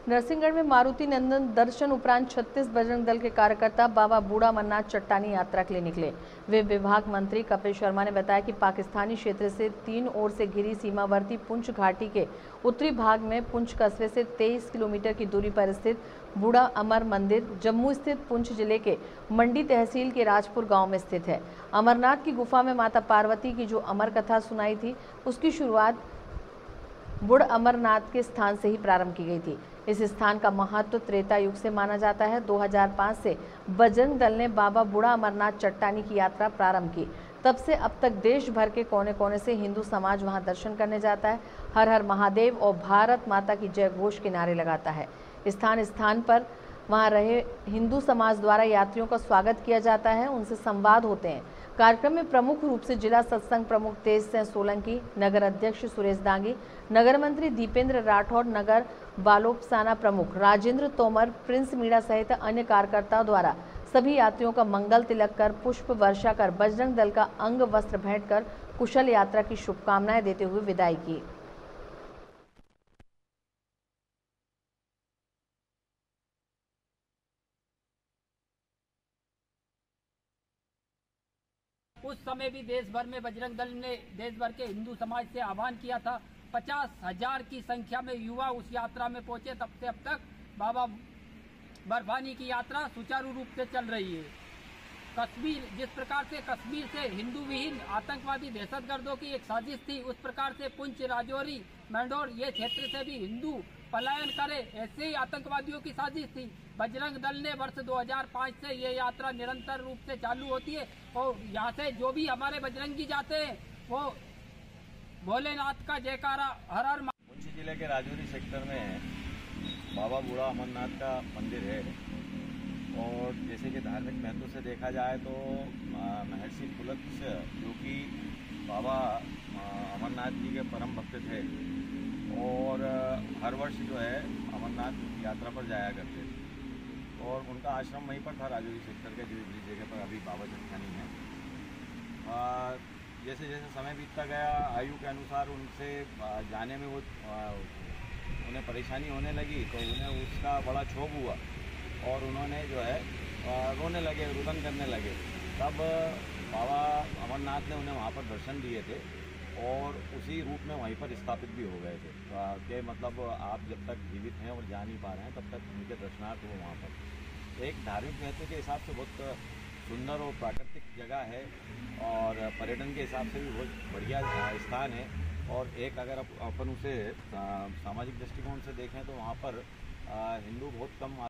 नरसिंहगढ़ में मारुति नंदन दर्शन उपरांत 36 बजरंग दल के कार्यकर्ता बाबा बूढ़ा अमरनाथ चट्टानी यात्रा के लिए निकले। वे विभाग मंत्री कपिल शर्मा ने बताया कि पाकिस्तानी क्षेत्र से 3 ओर से घिरी सीमावर्ती पुंछ घाटी के उत्तरी भाग में पुंछ कस्बे से 23 किलोमीटर की दूरी पर स्थित बूढ़ा अमर मंदिर जम्मू स्थित पुंछ जिले के मंडी तहसील के राजपुर गाँव में स्थित है। अमरनाथ की गुफा में माता पार्वती की जो अमर कथा सुनाई थी, उसकी शुरुआत बूढ़ अमरनाथ के स्थान से ही प्रारंभ की गई थी। इस स्थान का महत्व त्रेता युग से माना जाता है। 2005 से बजरंग दल ने बाबा बूढ़ा अमरनाथ चट्टानी की यात्रा प्रारंभ की। तब से अब तक देश भर के कोने कोने से हिंदू समाज वहां दर्शन करने जाता है। हर हर महादेव और भारत माता की जय घोष के नारे लगाता है। स्थान स्थान पर वहां रहे हिंदू समाज द्वारा यात्रियों का स्वागत किया जाता है, उनसे संवाद होते हैं। कार्यक्रम में प्रमुख रूप से जिला सत्संग प्रमुख तेज सिंह सोलंकी, नगर अध्यक्ष सुरेश दांगी, नगर मंत्री दीपेंद्र राठौर, नगर बालोपसाना प्रमुख राजेंद्र तोमर, प्रिंस मीणा सहित अन्य कार्यकर्ताओं द्वारा सभी यात्रियों का मंगल तिलक कर, पुष्प वर्षा कर, बजरंग दल का अंग वस्त्र भेंट कर कुशल यात्रा की शुभकामनाएं देते हुए विदाई की। उस समय भी देश भर में बजरंग दल ने देश भर के हिंदू समाज से आह्वान किया था। 50,000 की संख्या में युवा उस यात्रा में पहुंचे। तब से अब तक बाबा बर्फानी की यात्रा सुचारू रूप से चल रही है। कश्मीर, जिस प्रकार से कश्मीर से हिंदू विहीन आतंकवादी दहशतगर्दों की एक साजिश थी, उस प्रकार से पुंछ, राजौरी, मैंडोर ये क्षेत्र से भी हिंदू पलायन करे, ऐसे ही आतंकवादियों की साजिश थी। बजरंग दल ने वर्ष 2005 से ये यात्रा निरंतर रूप से चालू होती है और यहाँ से जो भी हमारे बजरंगी जाते हैं वो भोलेनाथ का जयकारा हर हर। पुंछ जिले के राजौरी सेक्टर में बाबा बूढ़ा अमरनाथ का मंदिर है और जैसे कि धार्मिक महत्व से देखा जाए तो महर्षि पुलत्स्य जो कि बाबा अमरनाथ जी के परम भक्त थे और हर वर्ष जो है अमरनाथ यात्रा पर जाया करते थे और उनका आश्रम वहीं पर था राजौरी सेक्टर के जिस जगह पर अभी बाबा चट्टानी है। जैसे जैसे समय बीतता गया आयु के अनुसार उनसे जाने में वो उन्हें परेशानी होने लगी तो उन्हें उसका बड़ा क्षोभ हुआ और उन्होंने जो है रोने लगे, रुदन करने लगे। तब बाबा अमरनाथ ने उन्हें वहाँ पर दर्शन दिए थे और उसी रूप में वहीं पर स्थापित भी हो गए थे कि मतलब आप जब तक जीवित हैं और जा नहीं पा रहे हैं तब तक उनके दर्शनार्थ वो वहाँ पर। एक धार्मिक महत्व के हिसाब से बहुत सुंदर और प्राकृतिक जगह है और पर्यटन के हिसाब से भी बहुत बढ़िया स्थान है। और एक अगर अपन उसे सामाजिक दृष्टिकोण से देखें तो वहाँ पर हिंदू बहुत कम